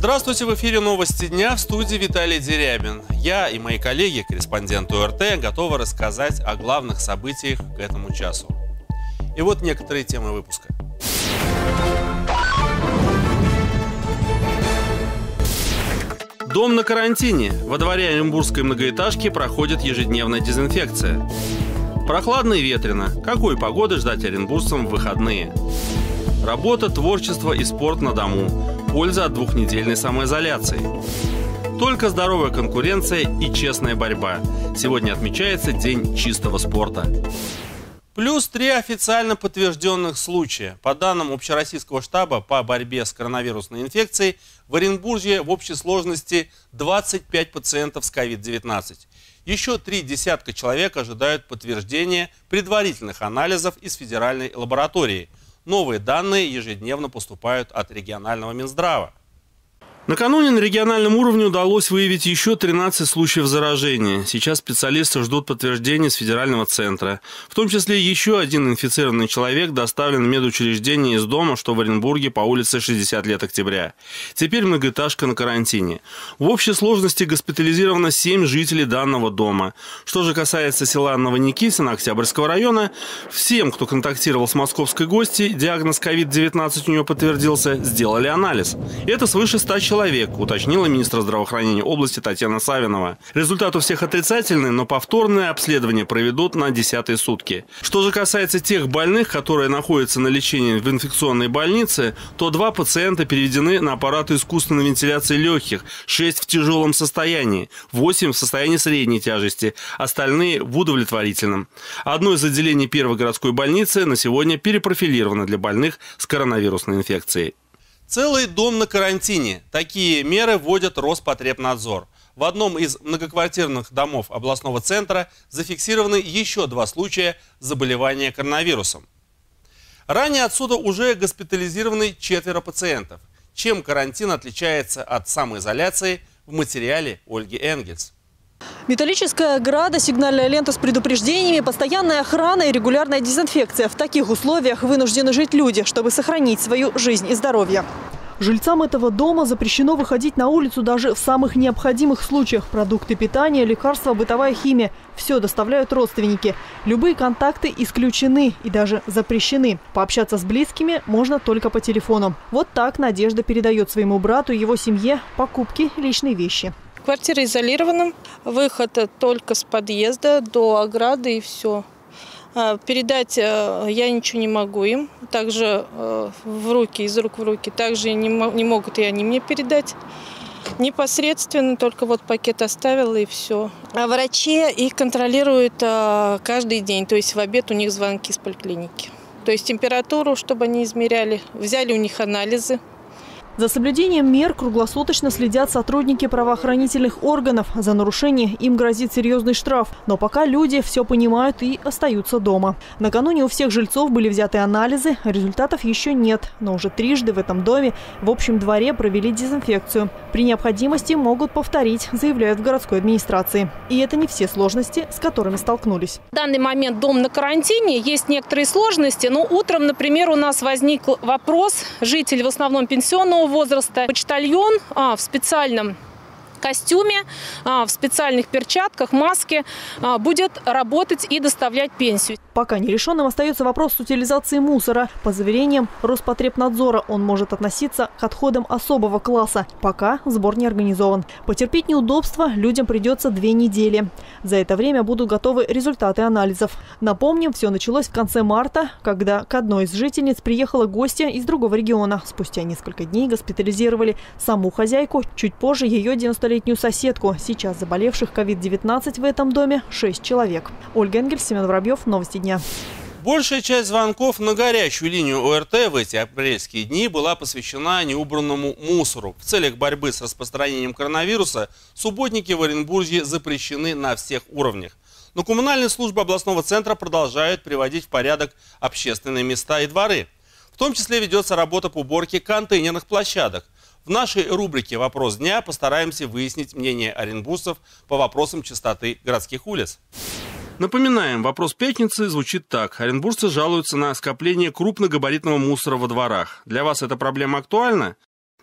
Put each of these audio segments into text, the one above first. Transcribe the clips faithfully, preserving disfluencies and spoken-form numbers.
Здравствуйте, в эфире «Новости дня», в студии Виталий Дерябин. Я и мои коллеги, корреспонденты ОРТ, готовы рассказать о главных событиях к этому часу. И вот некоторые темы выпуска. Дом на карантине. Во дворе оренбургской многоэтажки проходит ежедневная дезинфекция. Прохладно и ветрено. Какой погоды ждать оренбуржцам в выходные? Работа, творчество и спорт на дому. Польза от двухнедельной самоизоляции. Только здоровая конкуренция и честная борьба. Сегодня отмечается День чистого спорта. Плюс три официально подтвержденных случая. По данным Общероссийского штаба по борьбе с коронавирусной инфекцией, в Оренбурге в общей сложности двадцать пять пациентов с ковид девятнадцать. Еще три десятка человек ожидают подтверждения предварительных анализов из федеральной лаборатории. Новые данные ежедневно поступают от регионального Минздрава. Накануне на региональном уровне удалось выявить еще тринадцать случаев заражения. Сейчас специалисты ждут подтверждения с федерального центра. В том числе еще один инфицированный человек доставлен в медучреждение из дома, что в Оренбурге по улице шестьдесят лет октября. Теперь многоэтажка на карантине. В общей сложности госпитализировано семь жителей данного дома. Что же касается села Новоникитино Октябрьского района, всем, кто контактировал с московской гостьей, диагноз ковид девятнадцать у нее подтвердился, сделали анализ. Это свыше ста человек. Человек, уточнила министр здравоохранения области Татьяна Савинова. Результат у всех отрицательный, но повторное обследование проведут на десятые сутки. Что же касается тех больных, которые находятся на лечении в инфекционной больнице, то два пациента переведены на аппараты искусственной вентиляции легких, шесть в тяжелом состоянии, восемь в состоянии средней тяжести, остальные в удовлетворительном. Одно из отделений первой городской больницы на сегодня перепрофилировано для больных с коронавирусной инфекцией. Целый дом на карантине. Такие меры вводит Роспотребнадзор. В одном из многоквартирных домов областного центра зафиксированы еще два случая заболевания коронавирусом. Ранее отсюда уже госпитализированы четверо пациентов. Чем карантин отличается от самоизоляции, в материале Ольги Энгельс. Металлическая ограда, сигнальная лента с предупреждениями, постоянная охрана и регулярная дезинфекция. В таких условиях вынуждены жить люди, чтобы сохранить свою жизнь и здоровье. Жильцам этого дома запрещено выходить на улицу даже в самых необходимых случаях. Продукты питания, лекарства, бытовая химия – все доставляют родственники. Любые контакты исключены и даже запрещены. Пообщаться с близкими можно только по телефону. Вот так Надежда передает своему брату и его семье покупки личной вещи. Квартира изолирована, выход только с подъезда до ограды и все. Передать я ничего не могу им, также в руки, из рук в руки, также не могут и они мне передать. Непосредственно только вот пакет оставила и все. А врачи их контролируют каждый день, то есть в обед у них звонки с поликлиники. То есть температуру, чтобы они измеряли, взяли у них анализы. За соблюдением мер круглосуточно следят сотрудники правоохранительных органов. За нарушение им грозит серьезный штраф. Но пока люди все понимают и остаются дома. Накануне у всех жильцов были взяты анализы. Результатов еще нет. Но уже трижды в этом доме в общем дворе провели дезинфекцию. При необходимости могут повторить, заявляют в городской администрации. И это не все сложности, с которыми столкнулись. В данный момент дом на карантине. Есть некоторые сложности. Но утром, например, у нас возник вопрос. Житель в основном пенсионного возраста. Почтальон а, в специальном костюме, а, в специальных перчатках, маске а, будет работать и доставлять пенсию. Пока нерешенным остается вопрос с утилизацией мусора. По заверениям Роспотребнадзора он может относиться к отходам особого класса. Пока сбор не организован. Потерпеть неудобства людям придется две недели. За это время будут готовы результаты анализов. Напомним, все началось в конце марта, когда к одной из жительниц приехала гостья из другого региона. Спустя несколько дней госпитализировали саму хозяйку, чуть позже ее девяностолетнюю соседку. Сейчас заболевших ковид девятнадцать в этом доме шесть человек. Ольга Энгельс, Семен Воробьев. Новости дня. Большая часть звонков на горячую линию ОРТ в эти апрельские дни была посвящена неубранному мусору. В целях борьбы с распространением коронавируса субботники в Оренбурге запрещены на всех уровнях. Но коммунальные службы областного центра продолжают приводить в порядок общественные места и дворы. В том числе ведется работа по уборке контейнерных площадок. В нашей рубрике «Вопрос дня» постараемся выяснить мнение оренбуржцев по вопросам чистоты городских улиц. Напоминаем, вопрос пятницы звучит так. Оренбуржцы жалуются на скопление крупногабаритного мусора во дворах. Для вас эта проблема актуальна?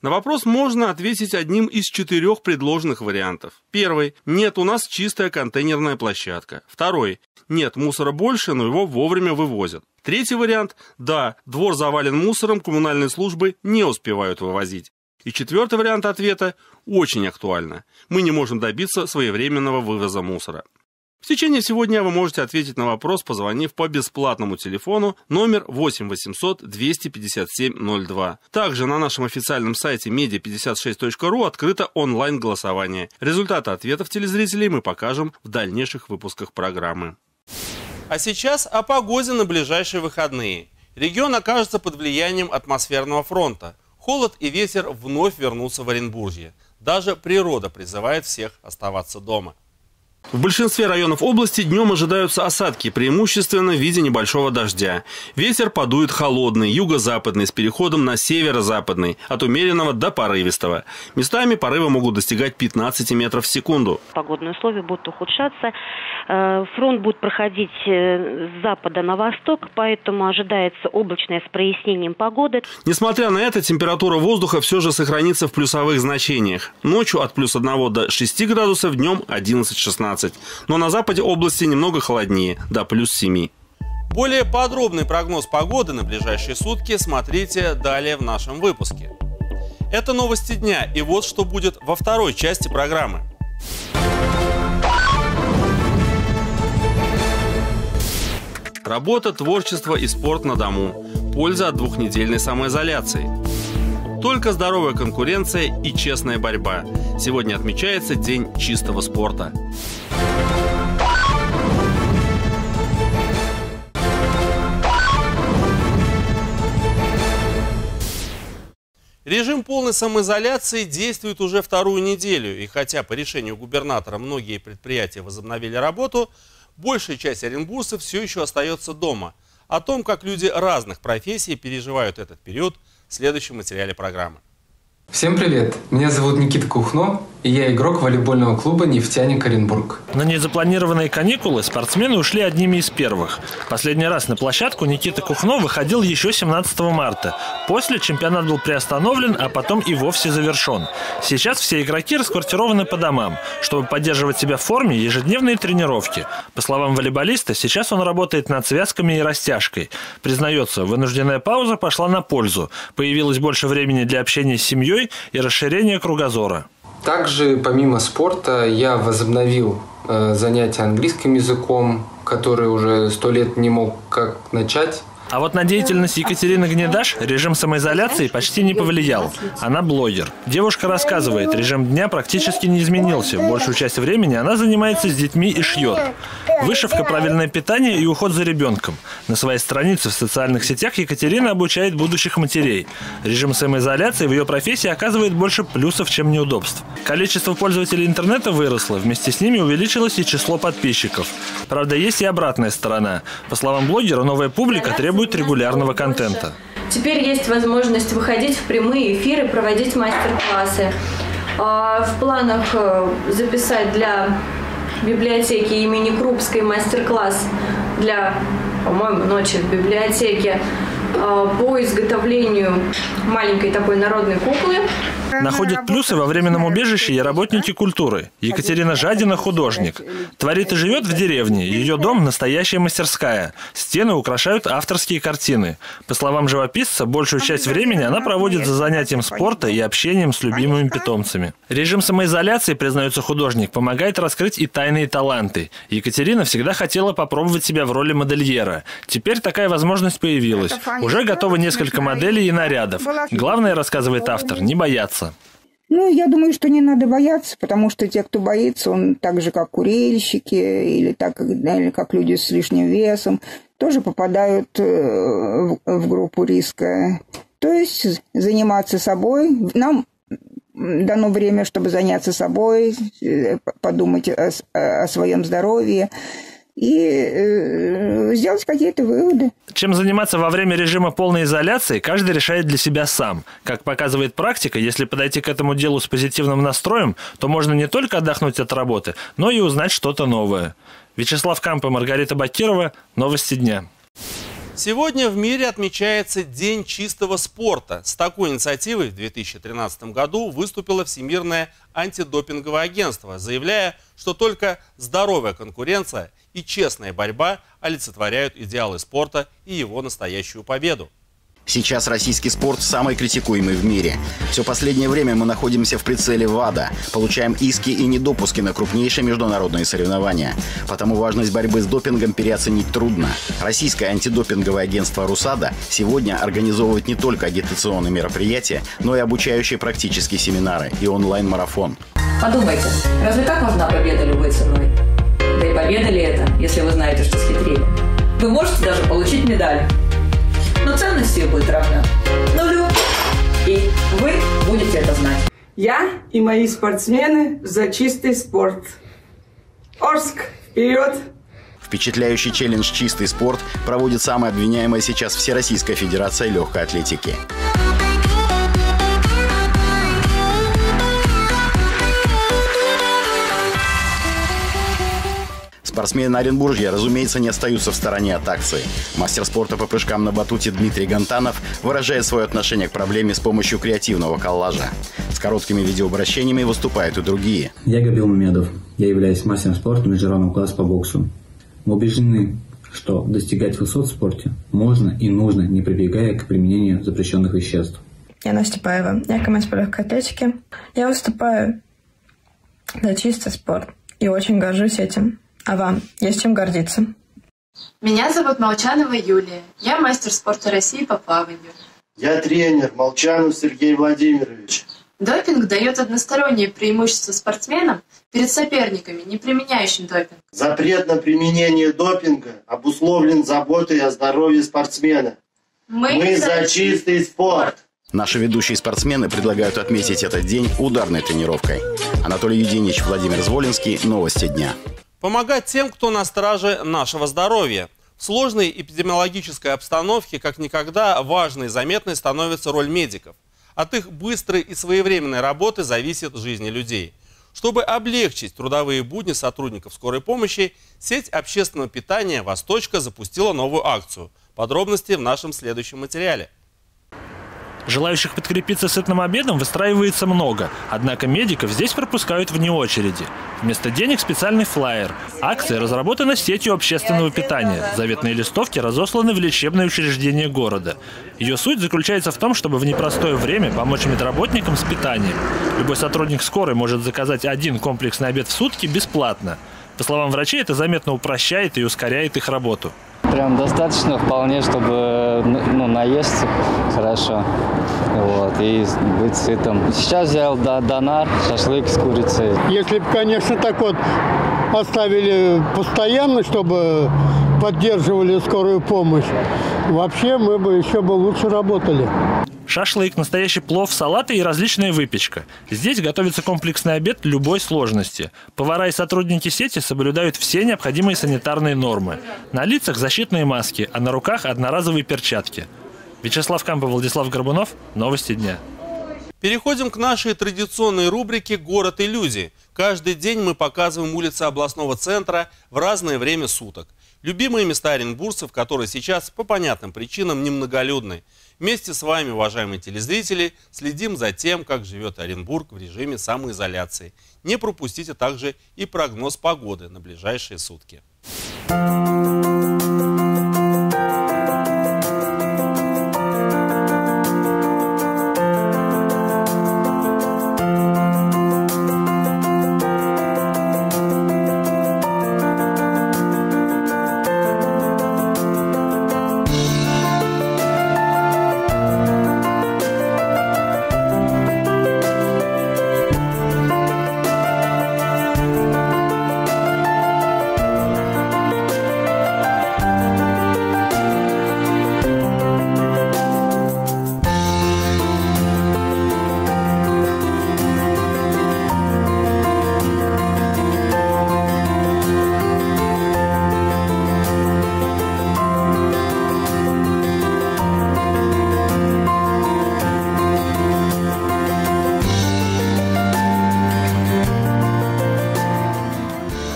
На вопрос можно ответить одним из четырех предложенных вариантов. Первый. Нет, у нас чистая контейнерная площадка. Второй. Нет, мусора больше, но его вовремя вывозят. Третий вариант. Да, двор завален мусором, коммунальные службы не успевают вывозить. И четвертый вариант ответа очень актуально. Мы не можем добиться своевременного вывоза мусора. В течение всего дня вы можете ответить на вопрос, позвонив по бесплатному телефону номер восемь восемьсот двести пятьдесят семь ноль два. Также на нашем официальном сайте медиа пятьдесят шесть точка ру открыто онлайн-голосование. Результаты ответов телезрителей мы покажем в дальнейших выпусках программы. А сейчас о погоде на ближайшие выходные. Регион окажется под влиянием атмосферного фронта. Холод и ветер вновь вернутся в Оренбуржье. Даже природа призывает всех оставаться дома. В большинстве районов области днем ожидаются осадки, преимущественно в виде небольшого дождя. Ветер подует холодный, юго-западный, с переходом на северо-западный, от умеренного до порывистого. Местами порывы могут достигать пятнадцати метров в секунду. Погодные условия будут ухудшаться. Фронт будет проходить с запада на восток, поэтому ожидается облачное с прояснением погоды. Несмотря на это, температура воздуха все же сохранится в плюсовых значениях. Ночью от плюс одного до шести градусов, днем одиннадцать-шестнадцать. Но на западе области немного холоднее, до плюс семи. Более подробный прогноз погоды на ближайшие сутки смотрите далее в нашем выпуске. Это новости дня, и вот что будет во второй части программы. Работа, творчество и спорт на дому. Польза от двухнедельной самоизоляции. Только здоровая конкуренция и честная борьба. Сегодня отмечается День чистого спорта. Режим полной самоизоляции действует уже вторую неделю. И хотя по решению губернатора многие предприятия возобновили работу, большая часть оренбуржцев все еще остается дома. О том, как люди разных профессий переживают этот период, в следующем материале программы. Всем привет! Меня зовут Никита Кухно, и я игрок волейбольного клуба «Нефтяник Оренбург». На незапланированные каникулы спортсмены ушли одними из первых. Последний раз на площадку Никита Кухно выходил еще семнадцатого марта. После чемпионат был приостановлен, а потом и вовсе завершен. Сейчас все игроки расквартированы по домам. Чтобы поддерживать себя в форме, ежедневные тренировки. По словам волейболиста, сейчас он работает над связками и растяжкой. Признается, вынужденная пауза пошла на пользу. Появилось больше времени для общения с семьей и расширения кругозора. Также, помимо спорта, я возобновил э, занятия английским языком, который уже сто лет не мог как начать. А вот на деятельность Екатерины Гнедаш режим самоизоляции почти не повлиял. Она блогер. Девушка рассказывает, режим дня практически не изменился. Большую часть времени она занимается с детьми и шьет. Вышивка, правильное питание и уход за ребенком. На своей странице в социальных сетях Екатерина обучает будущих матерей. Режим самоизоляции в ее профессии оказывает больше плюсов, чем неудобств. Количество пользователей интернета выросло, вместе с ними увеличилось и число подписчиков. Правда, есть и обратная сторона. По словам блогера, новая публика требует регулярного контента. Теперь есть возможность выходить в прямые эфиры, проводить мастер-классы. В планах записать для библиотеки имени Крупской мастер-класс для, по-моему, ночи в библиотеке по изготовлению маленькой такой народной куклы. Находят плюсы во временном убежище и работники культуры. Екатерина Жадина – художник. Творит и живет в деревне. Ее дом – настоящая мастерская. Стены украшают авторские картины. По словам живописца, большую часть времени она проводит за занятием спорта и общением с любимыми питомцами. Режим самоизоляции, признается художник, помогает раскрыть и тайные таланты. Екатерина всегда хотела попробовать себя в роли модельера. Теперь такая возможность появилась. Уже готовы несколько моделей и нарядов. Главное, рассказывает автор, не бояться. Ну, я думаю, что не надо бояться, потому что те, кто боится, он так же, как курильщики или так, или как люди с лишним весом, тоже попадают в, в группу риска. То есть заниматься собой. Нам дано время, чтобы заняться собой, подумать о, о своем здоровье и э, сделать какие-то выводы. Чем заниматься во время режима полной изоляции, каждый решает для себя сам. Как показывает практика, если подойти к этому делу с позитивным настроем, то можно не только отдохнуть от работы, но и узнать что-то новое. Вячеслав Камп и Маргарита Бакирова. Новости дня. Сегодня в мире отмечается День чистого спорта. С такой инициативой в две тысячи тринадцатом году выступило Всемирное антидопинговое агентство, заявляя, что только здоровая конкуренция и честная борьба олицетворяют идеалы спорта и его настоящую победу. Сейчас российский спорт самый критикуемый в мире. Все последнее время мы находимся в прицеле ВАДА, получаем иски и недопуски на крупнейшие международные соревнования. Потому важность борьбы с допингом переоценить трудно. Российское антидопинговое агентство «РУСАДА» сегодня организовывает не только агитационные мероприятия, но и обучающие практические семинары и онлайн-марафон. Подумайте, разве так важна победа любой ценой? Да и победа ли это, если вы знаете, что схитрили? Вы можете даже получить медаль. Но ценность ее будет равна нулю. И вы будете это знать. Я и мои спортсмены за чистый спорт. Орск, вперед! Впечатляющий челлендж «Чистый спорт» проводит самая обвиняемая сейчас Всероссийская федерация легкой атлетики. Спортсмены Оренбуржья, разумеется, не остаются в стороне от акции. Мастер спорта по прыжкам на батуте Дмитрий Гонтанов выражает свое отношение к проблеме с помощью креативного коллажа. С короткими видеообращениями выступают и другие. Я Габил Мамедов. Я являюсь мастером спорта международного класса по боксу. Мы убеждены, что достигать высот в спорте можно и нужно, не прибегая к применению запрещенных веществ. Я Настя Паева. Я командир по легкой атлетике. Я выступаю за чистый спорт и очень горжусь этим. А вам есть чем гордиться? Меня зовут Молчанова Юлия. Я мастер спорта России по плаванию. Я тренер Молчанов Сергей Владимирович. Допинг дает одностороннее преимущество спортсменам перед соперниками, не применяющим допинг. Запрет на применение допинга обусловлен заботой о здоровье спортсмена. Мы, Мы за чистый спорт. Наши ведущие спортсмены предлагают отметить этот день ударной тренировкой. Анатолий Юдинич, Владимир Зволинский. Новости дня. Помогать тем, кто на страже нашего здоровья. В сложной эпидемиологической обстановке, как никогда, важной и заметной становится роль медиков. От их быстрой и своевременной работы зависит жизнь людей. Чтобы облегчить трудовые будни сотрудников скорой помощи, сеть общественного питания «Восточка» запустила новую акцию. Подробности в нашем следующем материале. Желающих подкрепиться сытным обедом выстраивается много, однако медиков здесь пропускают вне очереди. Вместо денег специальный флаер. Акция разработана сетью общественного питания. Заветные листовки разосланы в лечебные учреждения города. Ее суть заключается в том, чтобы в непростое время помочь медработникам с питанием. Любой сотрудник скорой может заказать один комплексный обед в сутки бесплатно. По словам врачей, это заметно упрощает и ускоряет их работу. Прям достаточно вполне, чтобы ну, наесться хорошо вот, и быть сытым. Сейчас взял донар, шашлык с курицей. Если бы, конечно, так вот оставили постоянно, чтобы поддерживали скорую помощь, вообще мы бы еще бы лучше работали. Шашлык, настоящий плов, салаты и различная выпечка. Здесь готовится комплексный обед любой сложности. Повара и сотрудники сети соблюдают все необходимые санитарные нормы. На лицах защитные маски, а на руках одноразовые перчатки. Вячеслав Кампов, Владислав Горбунов. Новости дня. Переходим к нашей традиционной рубрике «Город и люди». Каждый день мы показываем улицы областного центра в разное время суток. Любимые места оренбуржцев, которые сейчас по понятным причинам немноголюдны. Вместе с вами, уважаемые телезрители, следим за тем, как живет Оренбург в режиме самоизоляции. Не пропустите также и прогноз погоды на ближайшие сутки.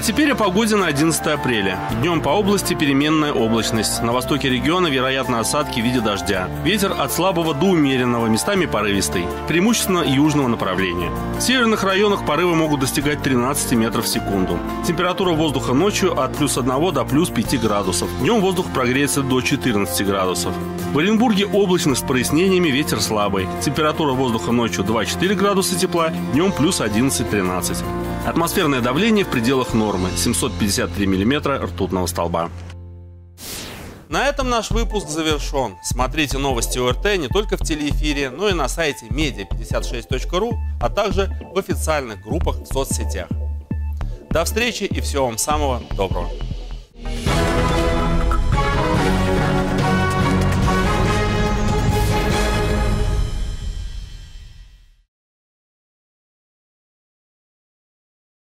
А теперь о погоде на одиннадцатое апреля. Днем по области переменная облачность. На востоке региона вероятны осадки в виде дождя. Ветер от слабого до умеренного, местами порывистый. Преимущественно южного направления. В северных районах порывы могут достигать тринадцати метров в секунду. Температура воздуха ночью от плюс одного до плюс пяти градусов. Днем воздух прогреется до четырнадцати градусов. В Оренбурге облачно с прояснениями, ветер слабый. Температура воздуха ночью два-четыре градуса тепла, днем плюс одиннадцать-тринадцать. Атмосферное давление в пределах нормы – семьсот пятьдесят три миллиметра ртутного столба. На этом наш выпуск завершен. Смотрите новости ОРТ не только в телеэфире, но и на сайте медиа пятьдесят шесть точка ру, а также в официальных группах в соцсетях. До встречи и всего вам самого доброго.